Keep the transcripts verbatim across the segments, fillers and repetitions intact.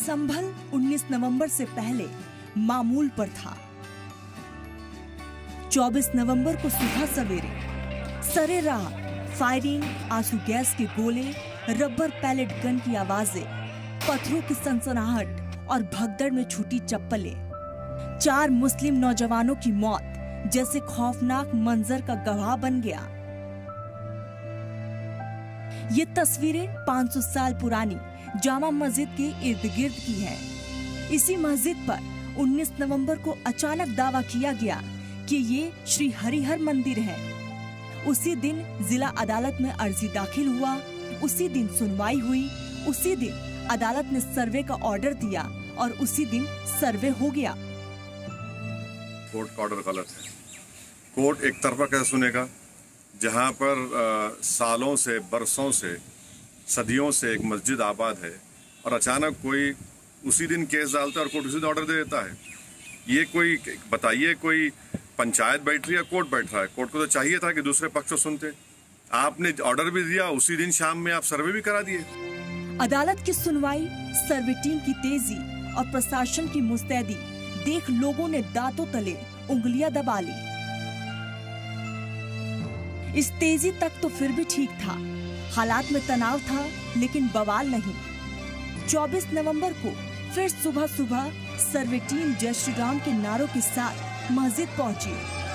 संभल उन्नीस नवंबर से पहले मामूल पर था। चौबीस नवंबर को सुबह सवेरे सरे राह फायरिंग, आंसू गैस के गोले, रबर पैलेट गन की आवाजें, पत्थरों की सनसनाहट और भगदड़ में छूटी चप्पलें चार मुस्लिम नौजवानों की मौत जैसे खौफनाक मंजर का गवाह बन गया। ये तस्वीरें पाँच सौ साल पुरानी जामा मस्जिद के इर्द गिर्द की है। इसी मस्जिद पर उन्नीस नवंबर को अचानक दावा किया गया कि ये श्री हरिहर मंदिर है। उसी दिन जिला अदालत में अर्जी दाखिल हुआ, उसी दिन सुनवाई हुई, उसी दिन अदालत ने सर्वे का ऑर्डर दिया और उसी दिन सर्वे हो गया। कोर्ट का ऑर्डर गलत है। कोर्ट एक तरफा कैसे सुनेगा? जहां पर आ, सालों से, बरसों से, सदियों से एक मस्जिद आबाद है और अचानक कोई उसी दिन केस डालता है और कोर्ट उसी दिन ऑर्डर दे देता है। ये कोई बताइए, कोई पंचायत बैठ रही है, कोर्ट बैठ रहा है। कोर्ट को तो चाहिए था कि दूसरे पक्ष को सुनते। आपने ऑर्डर भी दिया, उसी दिन शाम में आप सर्वे भी करा दिए। अदालत की सुनवाई, सर्वे टीम की तेजी और प्रशासन की मुस्तैदी देख लोगों ने दांतों तले उंगलियां दबा ली। इस तेजी तक तो फिर भी ठीक था, हालात में तनाव था लेकिन बवाल नहीं। चौबीस नवंबर को फिर सुबह सुबह सर्वे टीम जय श्री राम के नारों के साथ मस्जिद पहुंची।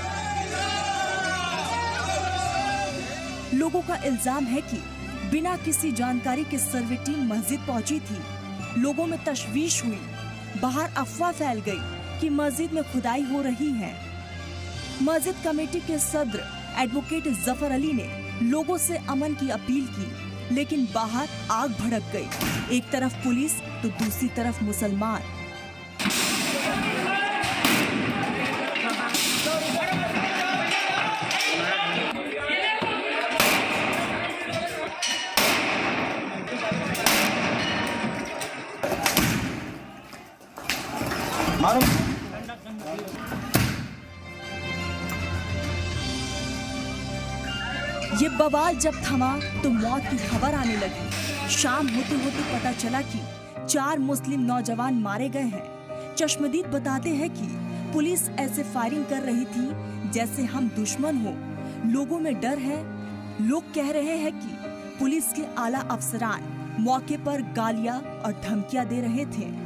लोगों का इल्जाम है कि बिना किसी जानकारी के सर्वे टीम मस्जिद पहुंची थी। लोगों में तशवीश हुई, बाहर अफवाह फैल गई कि मस्जिद में खुदाई हो रही है। मस्जिद कमेटी के सदर एडवोकेट जफर अली ने लोगों से अमन की अपील की, लेकिन बाहर आग भड़क गई। एक तरफ पुलिस तो दूसरी तरफ मुसलमान। ये बवाल जब थमा तो मौत की खबर आने लगी। शाम होते होते पता चला कि चार मुस्लिम नौजवान मारे गए हैं। चश्मदीद बताते हैं कि पुलिस ऐसे फायरिंग कर रही थी जैसे हम दुश्मन हो। लोगों में डर है। लोग कह रहे हैं कि पुलिस के आला अफसरान मौके पर गालियां और धमकियां दे रहे थे।